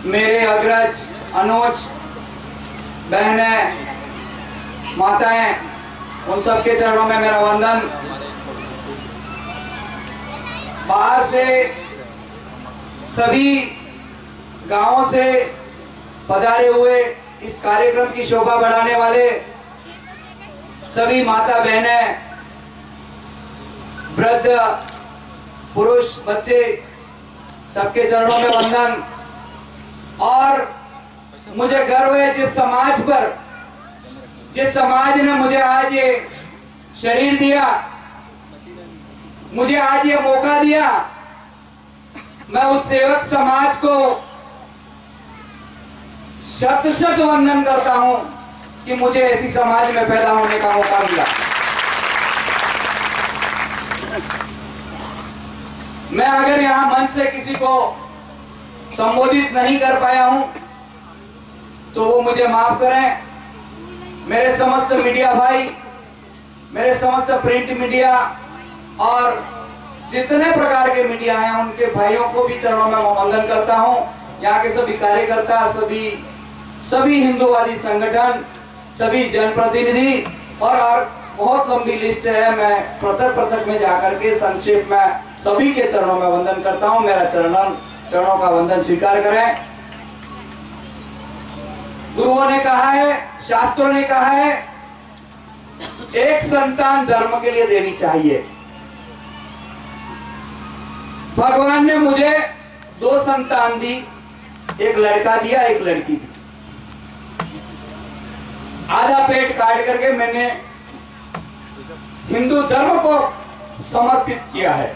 मेरे अग्रज, अनुज, बहनें, माताएं, उन सबके चरणों में मेरा वंदन। बाहर से सभी गांवों से पधारे हुए इस कार्यक्रम की शोभा बढ़ाने वाले सभी माता बहनें, वृद्ध, पुरुष, बच्चे, सबके चरणों में वंदन। और मुझे गर्व है जिस समाज पर, जिस समाज ने मुझे आज ये शरीर दिया, मुझे आज ये मौका दिया, मैं उस सेवक समाज को शत शत वंदन करता हूं कि मुझे ऐसी समाज में पैदा होने का मौका मिला। मैं अगर यहां मंच से किसी को संबोधित नहीं कर पाया हूं तो वो मुझे माफ करें। मेरे समस्त मीडिया भाई, मेरे समस्त प्रिंट मीडिया और जितने प्रकार के मीडिया हैं उनके भाइयों को भी चरणों में वंदन करता हूं। यहाँ के सभी कार्यकर्ता, सभी हिंदूवादी संगठन, सभी जनप्रतिनिधि और बहुत लंबी लिस्ट है। मैं पृथक में जाकर के संक्षेप में सभी के चरणों में वंदन करता हूं। मेरा चरणों का वंदन स्वीकार करें। गुरुओं ने कहा है, शास्त्रों ने कहा है, एक संतान धर्म के लिए देनी चाहिए। भगवान ने मुझे 2 संतान दी, एक लड़का दिया, एक लड़की दी। आधा पेट काट करके मैंने हिंदू धर्म को समर्पित किया है।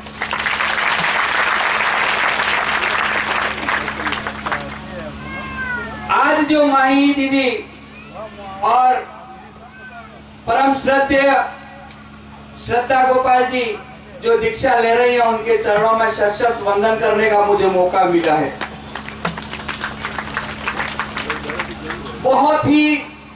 आज जो माही दीदी और परम श्रद्धेय श्रद्धा गोपाल जी जो दीक्षा ले रही हैं, उनके चरणों में शत वंदन करने का मुझे मौका मिला है। बहुत ही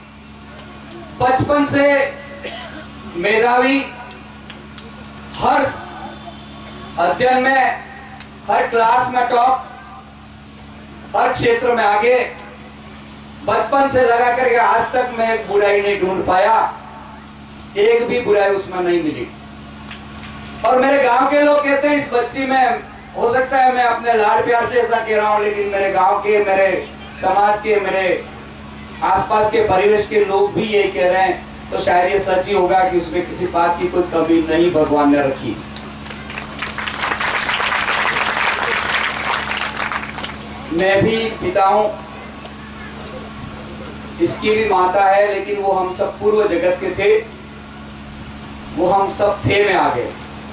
बचपन से मेधावी, हर अध्ययन में, हर क्लास में टॉप, हर क्षेत्र में आगे, बचपन से लगा करके आज तक मैं एक बुराई नहीं ढूंढ पाया, एक भी बुराई उसमें नहीं मिली। और मेरे गांव के लोग कहते हैं इस बच्ची में, हो सकता है मैं अपने लाड प्यार से ऐसा कह रहा हूं, लेकिन मेरे गांव के, मेरे समाज के, मेरे आसपास के परिवेश के लोग भी ये कह रहे हैं, तो शायद ये सच ही होगा कि उसमें किसी बात की कोई कमी नहीं भगवान ने रखी। मैं भी पिता हूं, इसकी भी माता है, लेकिन वो हम सब पूर्व जगत के थे, वो हम सब थे में आ गए।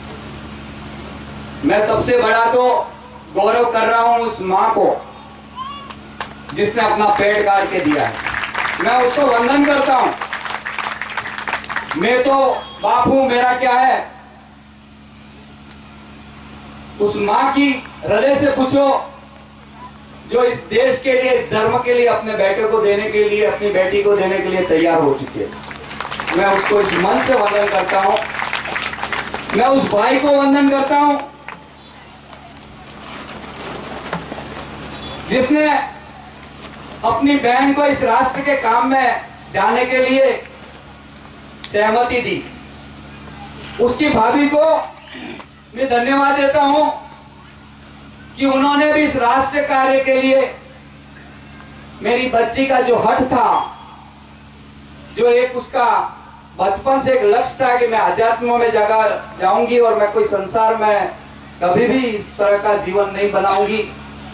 मैं सबसे बड़ा तो गौरव कर रहा हूं उस मां को जिसने अपना पेट काट के दिया है। मैं उसको वंदन करता हूं। मैं तो बाप हूं, मेरा क्या है। उस मां की हृदय से पूछो जो इस देश के लिए, इस धर्म के लिए अपने बेटे को देने के लिए, अपनी बेटी को देने के लिए तैयार हो चुके। मैं उसको इस मन से वंदन करता हूं। मैं उस भाई को वंदन करता हूं जिसने अपनी बहन को इस राष्ट्र के काम में जाने के लिए सहमति दी। उसकी भाभी को मैं धन्यवाद देता हूं कि उन्होंने भी इस राष्ट्र कार्य के लिए मेरी बच्ची का जो हठ था, जो एक उसका बचपन से एक लक्ष्य था कि मैं अध्यात्म में जगह जाऊंगी और मैं कोई संसार में कभी भी इस तरह का जीवन नहीं बनाऊंगी।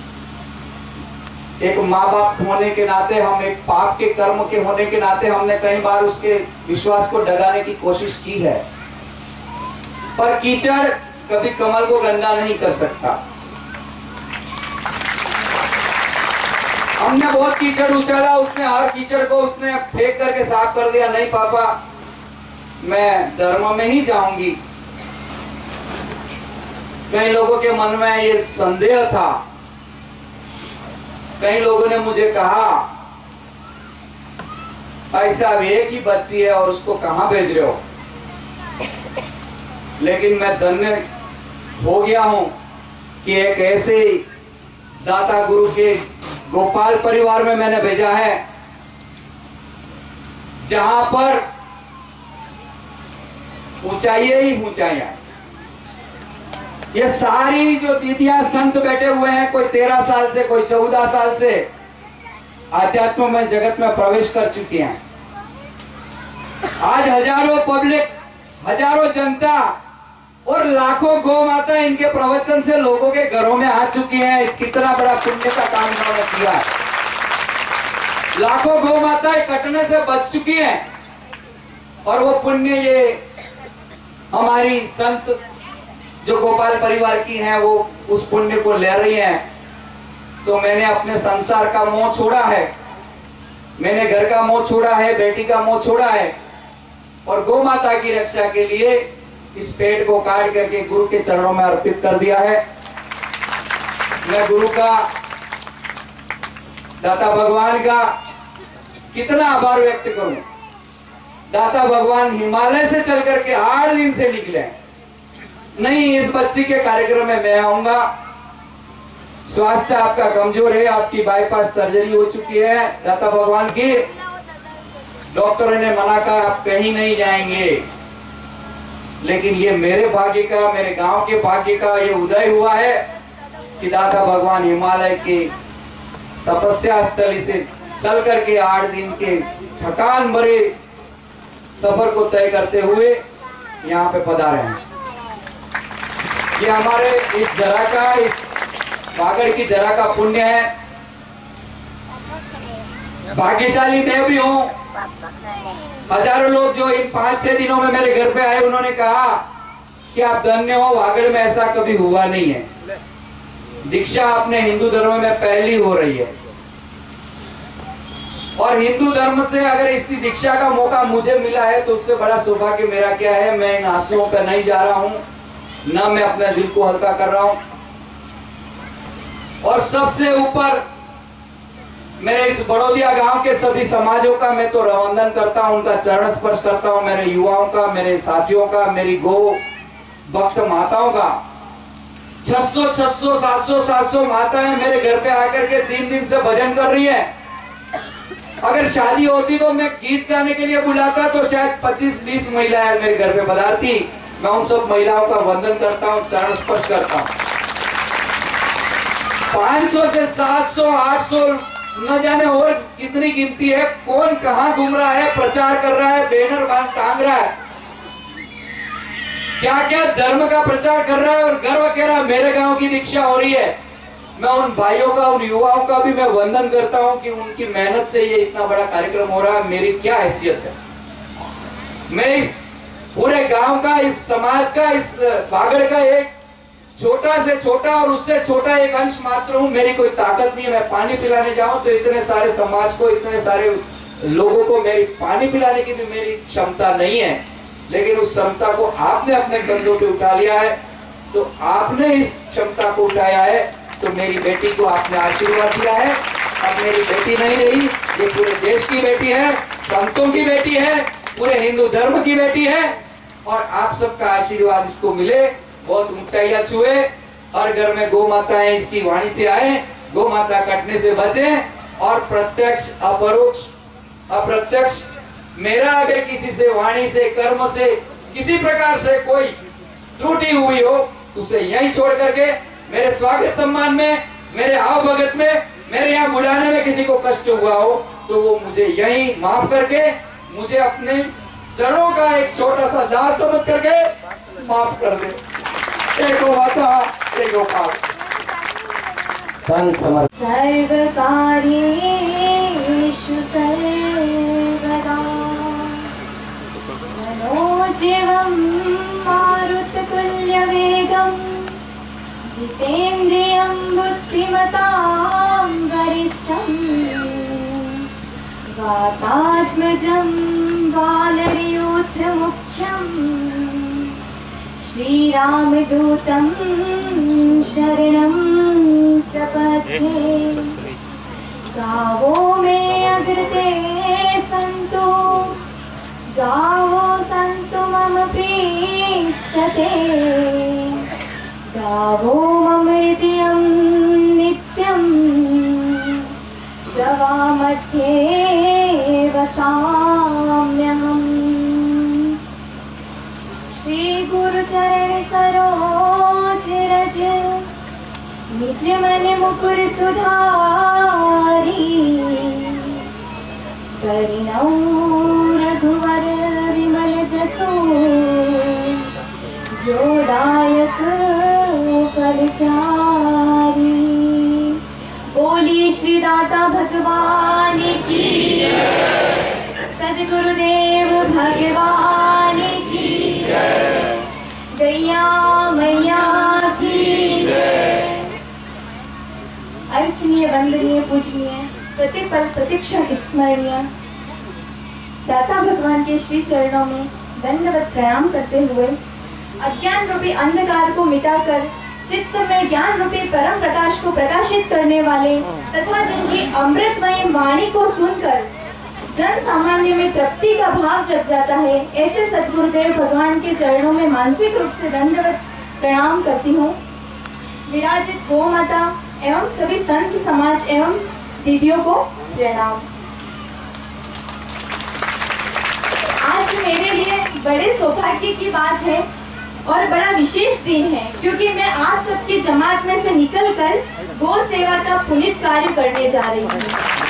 एक माँ बाप होने के नाते, हम एक पाप के कर्म के होने के नाते हमने कई बार उसके विश्वास को डगाने की कोशिश की है, पर कीचड़ कभी कमल को गंदा नहीं कर सकता। हमने बहुत कीचड़ उछाला, उसने हर कीचड़ को उसने फेंक करके साफ कर दिया। नहीं पापा, मैं धर्म में ही जाऊंगी। कई लोगों के मन में ये संदेह था। कई लोगों ने मुझे कहा ऐसा एक ही बच्ची है और उसको कहां भेज रहे हो। लेकिन मैं धन्य हो गया हूं कि एक ऐसे दाता गुरु के गोपाल परिवार में मैंने भेजा है, जहां पर ऊंचाइयां ही ऊंचाइयां। ये सारी जो दीदियां संत बैठे हुए हैं, कोई 13 साल से, कोई 14 साल से आध्यात्म में जगत में प्रवेश कर चुकी हैं। आज हजारों पब्लिक, हजारों जनता और लाखों गौ माता इनके प्रवचन से लोगों के घरों में आ चुकी हैं। कितना बड़ा पुण्य का काम इन्होंने किया है। लाखों गौ माताएं कटने से बच चुकी हैं और वो पुण्य ये हमारी संत जो गोपाल परिवार की हैं वो उस पुण्य को ले रही हैं। तो मैंने अपने संसार का मोह छोड़ा है, मैंने घर का मोह छोड़ा है, बेटी का मोह छोड़ा है और गौ माता की रक्षा के लिए इस पेड़ को काट करके गुरु के चरणों में अर्पित कर दिया है। मैं गुरु का, दाता भगवान का कितना आभार व्यक्त करूं। दाता भगवान हिमालय से चल करके 8 दिन से निकले। नहीं, इस बच्ची के कार्यक्रम में मैं आऊंगा। स्वास्थ्य आपका कमजोर है, आपकी बाईपास सर्जरी हो चुकी है, दाता भगवान की। डॉक्टर ने मना कहा आप कहीं नहीं जाएंगे, लेकिन ये मेरे भाग्य का, मेरे गांव के भाग्य का ये उदय हुआ है कि दाता भगवान हिमालय के तपस्या स्थली से चल करके 8 दिन के थकान भरे सफर को तय करते हुए यहाँ पे पधारे हैं। ये हमारे इस जरा का, इस बागड़ की जरा का पुण्य है। भाग्यशाली मैं भी हूँ। हजारों लोग जो इन 5-6 दिनों में मेरे घर पे आए, उन्होंने कहा कि आप धन्य हो, वागड़ में ऐसा कभी हुआ नहीं है। दीक्षा अपने हिंदू धर्म में पहली हो रही है और हिंदू धर्म से अगर इस दीक्षा का मौका मुझे मिला है तो उससे बड़ा सौभाग्य मेरा क्या है। मैं इन आंसुओं पर नहीं जा रहा हूं, न मैं अपने दिल को हल्का कर रहा हूं। और सबसे ऊपर मेरे इस बड़ौदिया गांव के सभी समाजों का मैं तो वंदन करता हूं, उनका चरण स्पर्श करता हूं। मेरे युवाओं का, मेरे साथियों का, मेरी गौ भक्त माताओं का। 600, 700 माताएं मेरे घर पे आकर के 3 दिन से भजन कर रही है। अगर शादी होती तो मैं गीत गाने के लिए बुलाता तो शायद 25-20 महिलाएं मेरे घर पे पधारती। मैं उन सब महिलाओं का वंदन करता हूं, चरण स्पर्श करता हूं। 500 से 700, 800 न जाने और कितनी गिनती है। कौन कहां घूम रहा है, प्रचार कर रहा है, बैनर बांध टांग रहा है, क्या क्या धर्म का प्रचार कर रहा है और गर्व कह रहा है मेरे गांव की दीक्षा हो रही है। मैं उन भाइयों का, उन युवाओं का भी मैं वंदन करता हूं कि उनकी मेहनत से ये इतना बड़ा कार्यक्रम हो रहा है। मेरी क्या हैसियत है, मैं इस पूरे गांव का, इस समाज का, इस बागड़ का एक छोटा से छोटा और उससे छोटा एक अंश मात्र हूं। मेरी कोई ताकत नहीं है। मैं पानी पिलाने जाऊं तो इतने सारे समाज को, इतने सारे लोगों को मेरी पानी पिलाने की भी मेरी क्षमता नहीं है। लेकिन उस क्षमता को आपने अपने कंधों पे उठा लिया है। तो आपने इस क्षमता को उठाया है तो मेरी बेटी को आपने आशीर्वाद दिया है। अब मेरी बेटी नहीं रही, ये पूरे देश की बेटी है, संतों की बेटी है, पूरे हिंदू धर्म की बेटी है। और आप सबका आशीर्वाद इसको मिले, बहुत ऊंचाइयां छुए, हर घर में गौ माताएं इसकी वाणी से आए, गौ माता कटने से बचे। और प्रत्यक्ष, अपरोक्ष, अप्रत्यक्ष मेरा अगर किसी से, वाणी से, कर्म से, किसी प्रकार से कोई त्रुटि हुई हो तो उसे यहीं छोड़ करके मेरे स्वागत सम्मान में, मेरे आव भगत में, मेरे यहाँ बुलाने में किसी को कष्ट हुआ हो तो वो मुझे यहीं माफ करके, मुझे अपने चरणों का एक छोटा सा दास समझ करके माफ कर दे। एक माता, एक गोपाल। सर्वकार्येषु सर्वदा मनोजीवं मारुततुल्यवेगं जितेन्द्रियं बुद्धिमतां वरिष्ठं वातात्मजं बालयोधमुख्यं श्रीरामदूतं शरणं प्रपद्ये। गावो मे अग्रते सन्तु, गावो सन्तु मम प्रीष्टते, गावो मम हृदयं नित्यं मध्ये वसाम्यहम्। श्री गुरुचरण सरोज रज निज मन मुकुर सुधारी। करिणौ रघुवर विमल जसो जो दायक फलचारी। बोली श्री दाता भगवान की सद्गुरुदेव भगवान की गैया मैया की। अर्चनीय वंदनीय पूजनीय प्रतिपल प्रतिक्षण स्मरणीय दाता भगवान के श्री चरणों में दंडवत प्रणाम करते हुए अज्ञान रूपी अंधकार को मिटाकर चित्त में ज्ञान रूपी परम प्रकाश को प्रकाशित करने वाले तथा जिनकी अमृतमय वाणी को सुनकर जन सामान्य में तृप्ति का भाव जग जाता है, ऐसे सद्गुरुदेव भगवान के चरणों में मानसिक रूप से दंडवत प्रणाम करती हूँ। विराजित गौ माता एवं सभी संत समाज एवं दीदियों को प्रणाम। आज मेरे लिए बड़े सौभाग्य की बात है और बड़ा विशेष दिन है, क्योंकि मैं आप सबकी जमात में से निकलकर गौ सेवा का पुनीत कार्य करने जा रही हूँ।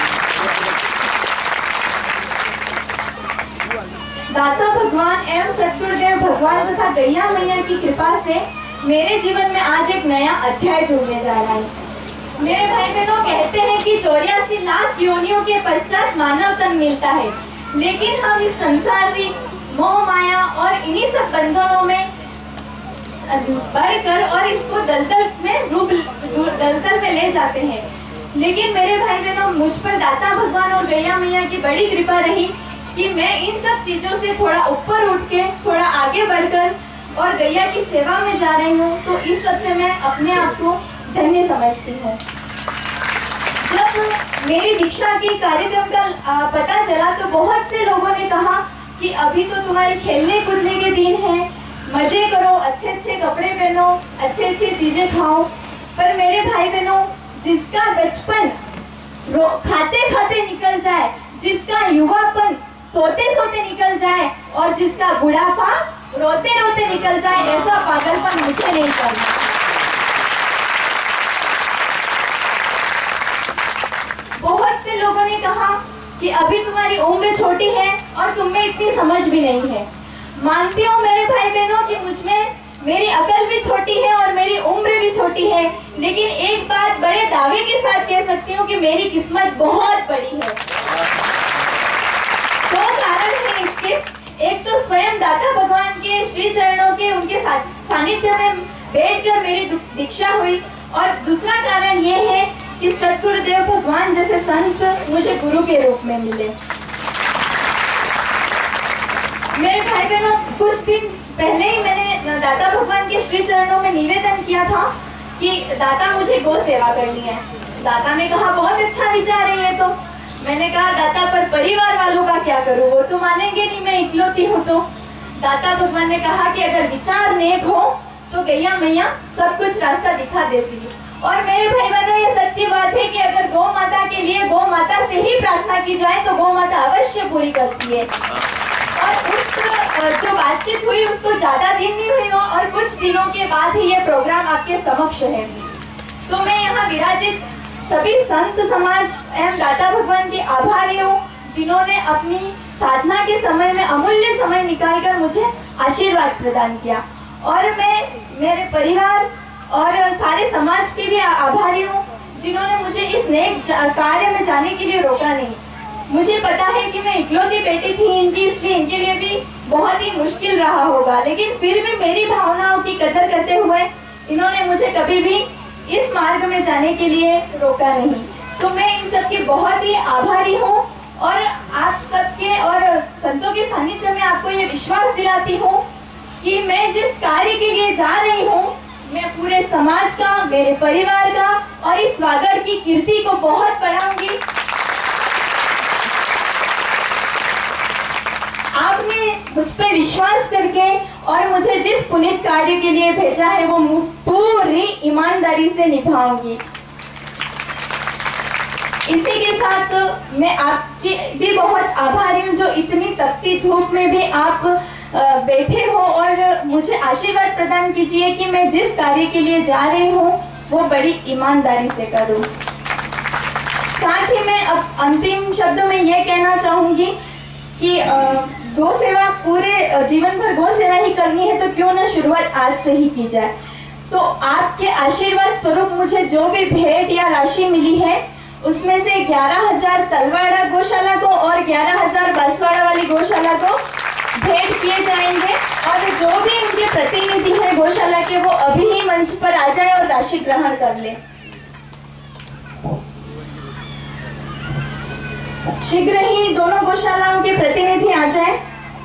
दाता भगवान एवं सद्गुरुदेव भगवान तथा गैया मैया की कृपा से मेरे जीवन में आज एक नया अध्याय जुड़ने जा रहा है। मेरे भाई बहनों कहते हैं कि 84 लाख योनियों के पश्चात मानव तन मिलता है, लेकिन हम इस संसारी मोह माया और इन्हीं सब बंधनों में बढ़कर और इसको दलदल में ले जाते हैं। लेकिन मेरे भाई बहनों, मुझ पर दाता भगवान और गैया मैया की बड़ी कृपा रही कि मैं इन सब चीजों से थोड़ा ऊपर उठ के थोड़ा आगे बढ़कर और गैया की सेवा में जा रही हूँ। तो इस सब से मैं अपने आप को धन्य समझती हूँ। जब मेरी दीक्षा के कार्यक्रम का पता चला तो बहुत से लोगों ने कहा कि अभी तो तुम्हारे खेलने कूदने के दिन हैं, मजे करो, अच्छे अच्छे कपड़े पहनो, अच्छे अच्छे चीजें खाओ। पर मेरे भाई बहनों, जिसका बचपन खाते खाते निकल जाए, जिसका युवापन सोते सोते निकल जाए और जिसका बुढ़ापा रोते रोते निकल जाए, ऐसा पागलपन मुझे नहीं करना। बहुत से लोगों ने कहा कि अभी तुम्हारी उम्र छोटी है और तुम में इतनी समझ भी नहीं है। मानती हूँ मेरे भाई बहनों कि मुझ में मेरी अकल भी छोटी है और मेरी उम्र भी छोटी है, लेकिन एक बात बड़े दावे के साथ कह सकती हूँ कि मेरी किस्मत बहुत बड़ी है। दो कारण है इसके। एक तो स्वयं दाता भगवान के श्री चरणों के उनके सानिध्य में बैठकर मेरी दीक्षा हुई, और दूसरा कारण ये है कि सद्गुरुदेव भगवान जैसे संत मुझे गुरु के रूप में मिले। मेरे भाई बहनों, कुछ दिन पहले ही मैंने दाता भगवान के श्री चरणों में निवेदन किया था कि दाता मुझे गौ सेवा करनी है। दाता ने कहा बहुत अच्छा विचार है ये तो। मैंने कहा दाता पर परिवार वालों का क्या करूं, वो तो मानेंगे नहीं, मैं इकलौती हूँ। तो दाता भगवान ने कहा कि अगर विचार नेक हो तो गैया मैया सब कुछ रास्ता दिखा देती है। और मेरे भाई बहनों, ये सत्य बात है कि अगर गौ माता के लिए गौ माता से ही प्रार्थना की जाए तो गौ माता अवश्य पूरी करती है। और उस जो बातचीत हुई उसको ज्यादा दिन नहीं हुई हो और कुछ दिनों के बाद ही ये प्रोग्राम आपके समक्ष है। तो मैं यहाँ विराजित सभी संत समाज एवं दाता भगवान की आभारी हूँ, जिन्होंने अपनी साधना के समय में अमूल्य समय निकालकर मुझे आशीर्वाद प्रदान किया। और मैं मेरे परिवार और सारे समाज के भी आभारी हूँ, जिन्होंने मुझे इस नेक कार्य में जाने के लिए रोका नहीं। मुझे पता है कि मैं इकलौती बेटी थी इनकी, इसलिए इनके लिए भी बहुत ही मुश्किल रहा होगा, लेकिन फिर भी मेरी भावनाओं की कदर करते हुए इन्होंने मुझे कभी भी इस मार्ग में जाने के लिए रोका नहीं। तो मैं इन सब की बहुत ही आभारी हूँ और आप सबके और संतों के सानिध्य में आपको ये विश्वास दिलाती हूँ कि मैं जिस कार्य के लिए जा रही हूँ, मैं पूरे समाज का, मेरे परिवार का और इस वागड़ की कीर्ति को बहुत बढ़ाऊंगी। आपने मुझ पर विश्वास करके और मुझे जिस पुनीत कार्य के लिए भेजा है वो पूरी ईमानदारी से निभाऊंगी। इसी के साथ मैं आपकी भी बहुत आभारी हूँ जो इतनी तपती धूप में भी आप बैठे हो और मुझे आशीर्वाद प्रदान कीजिए कि मैं जिस कार्य के लिए जा रही हूँ वो बड़ी ईमानदारी से करूँ। साथ ही मैं अब अंतिम शब्दों में ये कहना चाहूँगी कि गौ सेवा पूरे जीवन भर गौ सेवा ही करनी है तो क्यों ना शुरुआत आज से ही की जाए। तो आपके आशीर्वाद स्वरूप मुझे जो भी भेंट या राशि मिली है उसमें से 11,000 तलवाड़ा गौशाला को और 11,000 बांसवाड़ा वाली गौशाला को भेंट किए जाएंगे और जो भी उनके प्रतिनिधि हैं गौशाला के वो अभी ही मंच पर आ जाए और राशि ग्रहण कर ले। शीघ्र ही दोनों गौशालाओं के प्रतिनिधि आ जाए।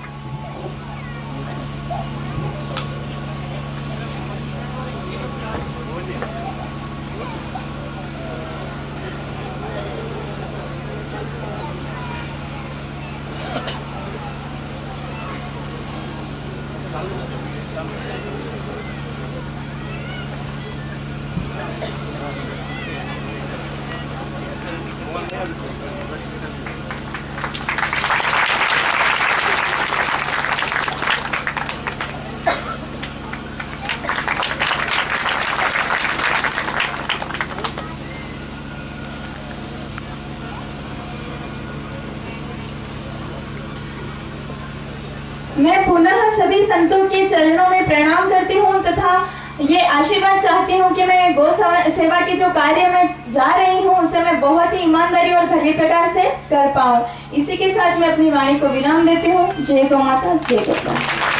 मैं पुनः सभी संतों के चरणों में प्रणाम करती हूँ तथा ये आशीर्वाद चाहती हूँ कि मैं गौ सेवा के जो कार्य में जा रही हूँ उसे मैं बहुत ही ईमानदारी और भली प्रकार से कर पाऊँ। इसी के साथ मैं अपनी वाणी को विराम देती हूँ। जय गौ माता, जय गौ।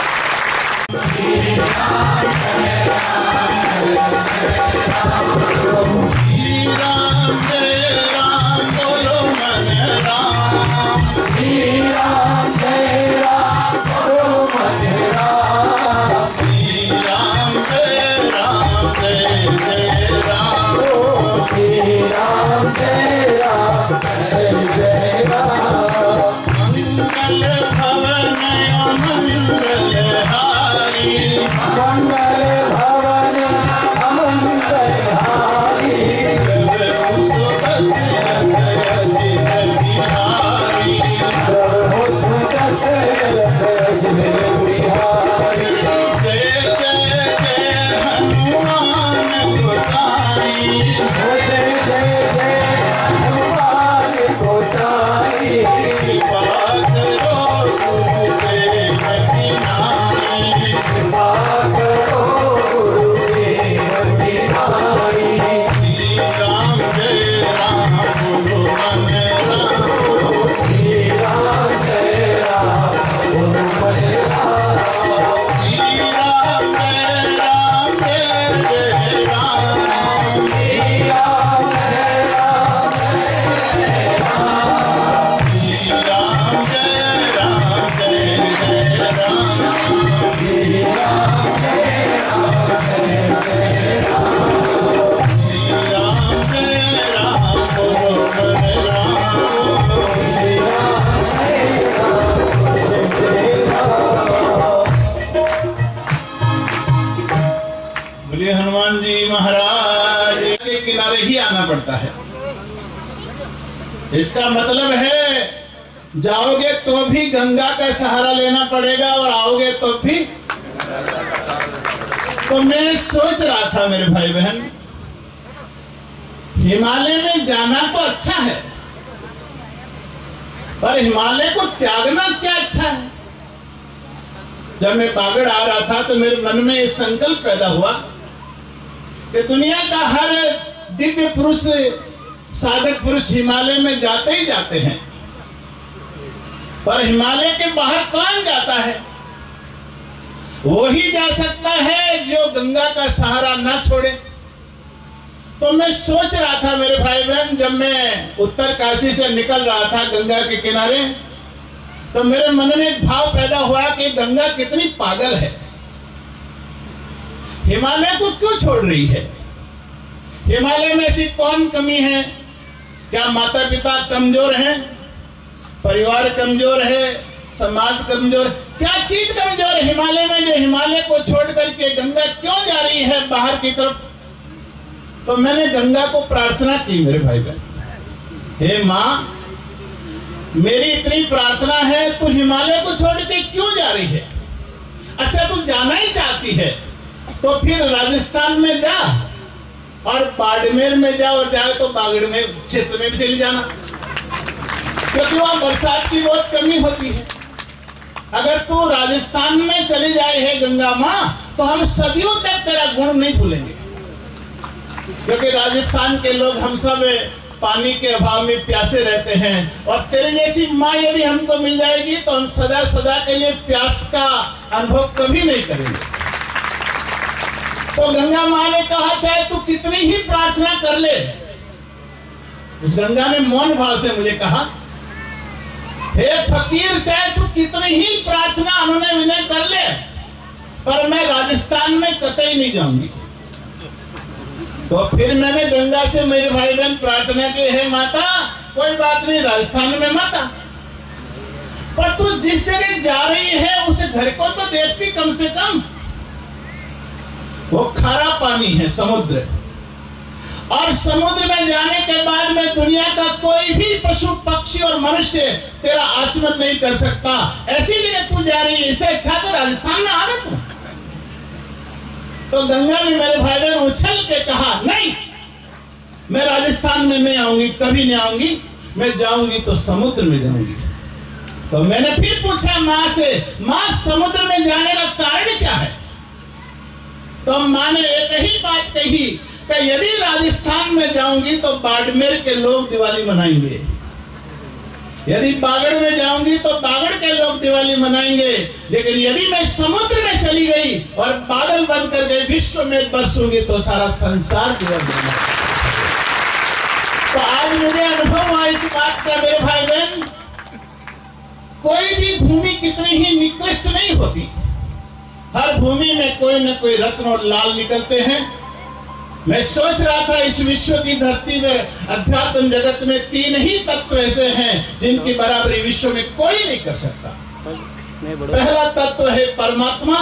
हनुमान जी महाराज के किनारे ही आना पड़ता है। इसका मतलब है जाओगे तो भी गंगा का सहारा लेना पड़ेगा और आओगे तो भी। तो मैं सोच रहा था मेरे भाई बहन, हिमालय में जाना तो अच्छा है पर हिमालय को त्यागना क्या अच्छा है। जब मैं बागड़ आ रहा था तो मेरे मन में एक संकल्प पैदा हुआ कि दुनिया का हर दिव्य पुरुष, साधक पुरुष हिमालय में जाते ही जाते हैं पर हिमालय के बाहर कौन जाता है? वो ही जा सकता है जो गंगा का सहारा ना छोड़े। तो मैं सोच रहा था मेरे भाई बहन, जब मैं उत्तर काशी से निकल रहा था गंगा के किनारे तो मेरे मन में एक भाव पैदा हुआ कि गंगा कितनी पागल है, हिमालय को क्यों छोड़ रही है? हिमालय में ऐसी कौन कमी है? क्या माता पिता कमजोर हैं, परिवार कमजोर है, समाज कमजोर? क्या चीज कमजोर है हिमालय में जो हिमालय को छोड़ करके गंगा क्यों जा रही है बाहर की तरफ? तो मैंने गंगा को प्रार्थना की मेरे भाई बहन, हे माँ, मेरी इतनी प्रार्थना है, तू हिमालय को छोड़ के क्यों जा रही है? अच्छा, तू जाना ही चाहती है तो फिर राजस्थान में जा और बाड़मेर में जा, और जाए तो बागड़मेर क्षेत्र में भी चली जाना, क्योंकि वहां बरसात की बहुत कमी होती है। अगर तू राजस्थान में चली जाए है गंगा माँ, तो हम सदियों तक तेरा गुण नहीं भूलेंगे, क्योंकि राजस्थान के लोग हम सब पानी के अभाव में प्यासे रहते हैं, और तेरे जैसी माँ यदि हमको मिल जाएगी तो हम सदा सदा के लिए प्यास का अनुभव कभी नहीं करेंगे। तो गंगा माँ ने कहा, चाहे तू कितनी ही प्रार्थना कर ले। उस गंगा ने मौन भाव से मुझे कहा, हे फकीर, चाहे तू कितनी ही प्रार्थना अनुनय विनय कर ले, पर मैं राजस्थान में कतई नहीं जाऊंगी। तो फिर मैंने गंगा से मेरे भाई बहन प्रार्थना की, है माता, कोई बात नहीं, राजस्थान में मत आ, पर तू जिस जगह जा रही है उस घर को तो देखती कम से कम। वो खारा पानी है, समुद्र, और समुद्र में जाने के बाद में दुनिया का कोई भी पशु पक्षी और मनुष्य तेरा आचमन नहीं कर सकता। ऐसी जगह तू जा रही है, इससे अच्छा तो राजस्थान में आ गए तू। तो गंगा ने मेरे भाई बहन उछल के कहा, नहीं, मैं राजस्थान में नहीं आऊंगी, कभी नहीं आऊंगी, मैं जाऊंगी तो समुद्र में जाऊंगी। तो मैंने फिर पूछा माँ से, माँ, समुद्र में जाने का कारण क्या है? तो माँ ने एक ही बात कही कि यदि राजस्थान में जाऊंगी तो बाड़मेर के लोग दिवाली मनाएंगे, यदि बागड़ में जाऊंगी तो बागड़ के लोग दिवाली मनाएंगे, लेकिन यदि मैं समुद्र में चली गई और बादल बन कर गई, विश्व में बरसूंगी तो सारा संसार दिवाली मनाएगा। तो आज मुझे अनुभव हुआ इस बात का, मेरे भाई बहन, कोई भी भूमि कितनी ही निकृष्ट नहीं होती, हर भूमि में कोई न कोई रत्न और लाल निकलते हैं। मैं सोच रहा था, इस विश्व की धरती में अध्यात्म जगत में 3 ही तत्व ऐसे हैं जिनकी बराबरी विश्व में कोई नहीं कर सकता। पहला तत्व है परमात्मा,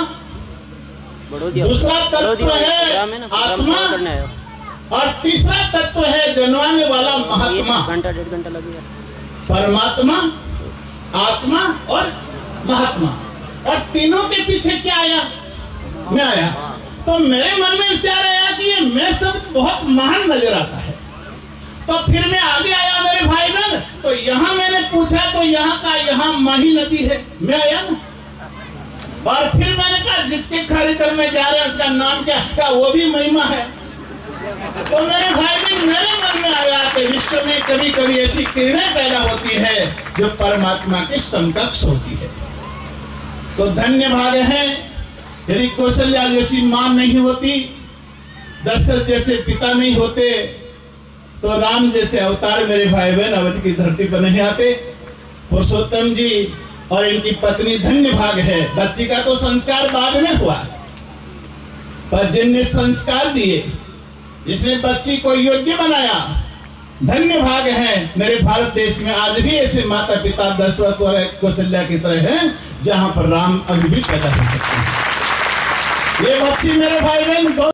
दूसरा तत्व है आत्मा, और तीसरा तत्व है जनवाने वाला महात्मा। घंटा 1.5 घंटा लगेगा। परमात्मा, आत्मा और महात्मा, और तीनों के पीछे क्या आया? मैं आया। तो मेरे मन में विचार आया कि ये मैं शब्द बहुत महान नजर आता है। तो फिर मैं आगे आया मेरे भाई बहन, तो यहाँ मैंने पूछा तो यहाँ का यहाँ माही नदी है, मैं आया ना। और फिर मैंने कहा जिसके कार्यक्रम में जा रहे हैं उसका नाम क्या? क्या वो भी महिमा है? तो मेरे भाई बहन, मेरे मन में आया कि विश्व में कभी कभी ऐसी किरणें पैदा होती है जो परमात्मा के समकक्ष होती है। तो धन्य भाग है, यदि कौशल्या जैसी मां नहीं होती, दशरथ जैसे पिता नहीं होते, तो राम जैसे अवतार मेरे भाई बहन अवध की धरती पर नहीं आते। पुरुषोत्तम जी और इनकी पत्नी धन्य भाग है। बच्ची का तो संस्कार बाद में हुआ, पर जिनने संस्कार दिए, जिसने बच्ची को योग्य बनाया, धन्य भाग है। मेरे भारत देश में आज भी ऐसे माता पिता दशरथ और कौशल्या की तरह हैं, जहां पर राम अभी भी पैदा हो सकते हैं। ये बच्ची मेरे भाई बहन